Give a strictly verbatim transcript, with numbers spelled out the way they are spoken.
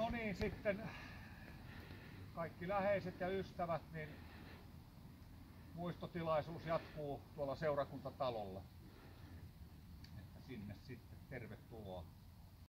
No niin, sitten kaikki läheiset ja ystävät, niin muistotilaisuus jatkuu tuolla seurakuntatalolla. Että sinne sitten tervetuloa.